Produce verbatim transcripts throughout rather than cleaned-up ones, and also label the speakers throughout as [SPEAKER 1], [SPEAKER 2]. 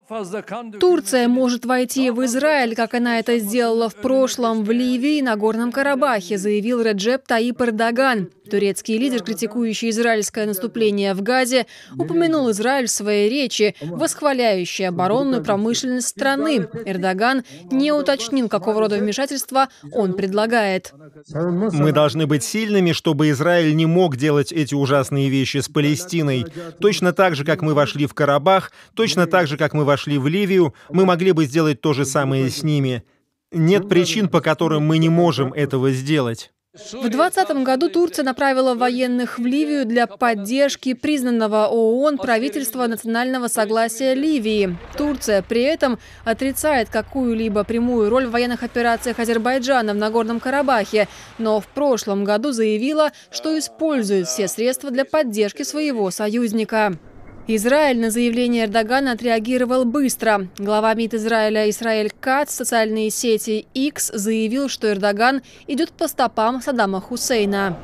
[SPEAKER 1] Турция может войти в Израиль, как она это сделала в прошлом в Ливии и Нагорном Карабахе, заявил Реджеп Таyyip Эрдоган. Турецкий лидер, критикующий израильское наступление в Газе, упомянул Израиль в своей речи, восхваляющей оборонную промышленность страны. Эрдоган не уточнил, какого рода вмешательства он предлагает.
[SPEAKER 2] Мы должны быть сильными, чтобы Израиль не мог делать эти ужасные вещи с Палестиной. Точно так же, как мы вошли в Карабах, точно так же, как мы вошли в Ливию, мы могли бы сделать то же самое с ними. Нет причин, по которым мы не можем этого сделать.
[SPEAKER 1] В двадцатом году Турция направила военных в Ливию для поддержки признанного ООН правительства национального согласия Ливии. Турция при этом отрицает какую-либо прямую роль в военных операциях Азербайджана в Нагорном Карабахе, но в прошлом году заявила, что использует все средства для поддержки своего союзника. Израиль на заявление Эрдогана отреагировал быстро. Глава МИД Израиля Исраэль Кац в социальной сети X заявил, что Эрдоган идет по стопам Саддама Хусейна.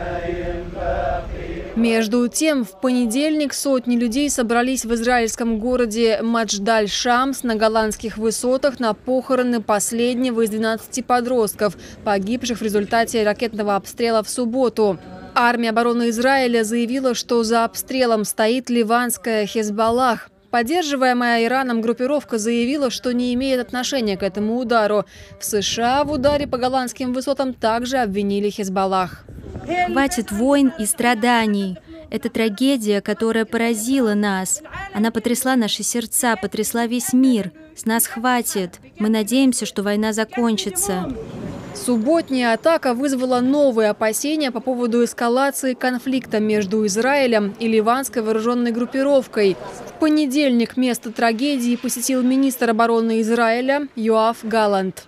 [SPEAKER 1] Между тем, в понедельник сотни людей собрались в израильском городе Мадждаль-Шамс на голландских высотах на похороны последнего из двенадцати подростков, погибших в результате ракетного обстрела в субботу. Армия обороны Израиля заявила, что за обстрелом стоит ливанская Хезболлах. Поддерживаемая Ираном группировка заявила, что не имеет отношения к этому удару. В США в ударе по голландским высотам также обвинили Хезболлах.
[SPEAKER 3] Хватит войн и страданий. Это трагедия, которая поразила нас. Она потрясла наши сердца, потрясла весь мир. С нас хватит. Мы надеемся, что война закончится.
[SPEAKER 1] Субботняя атака вызвала новые опасения по поводу эскалации конфликта между Израилем и ливанской вооруженной группировкой. В понедельник место трагедии посетил министр обороны Израиля Йоав Галлант.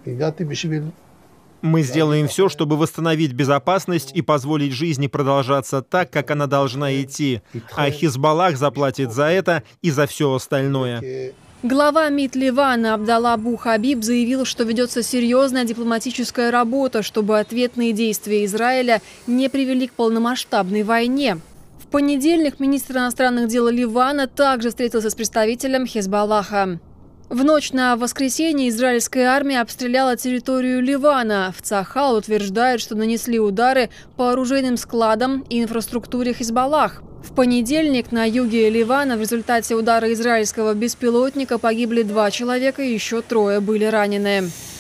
[SPEAKER 2] Мы сделаем все, чтобы восстановить безопасность и позволить жизни продолжаться так, как она должна идти. А Хезболлах заплатит за это и за все остальное.
[SPEAKER 1] Глава МИД Ливана Абдалла Абу Хабиб заявил, что ведется серьезная дипломатическая работа, чтобы ответные действия Израиля не привели к полномасштабной войне. В понедельник министр иностранных дел Ливана также встретился с представителем Хезболлаха. В ночь на воскресенье израильская армия обстреляла территорию Ливана. В Цахал утверждают, что нанесли удары по оружейным складам и инфраструктуре Хезболлах. В понедельник на юге Ливана в результате удара израильского беспилотника погибли два человека и еще трое были ранены.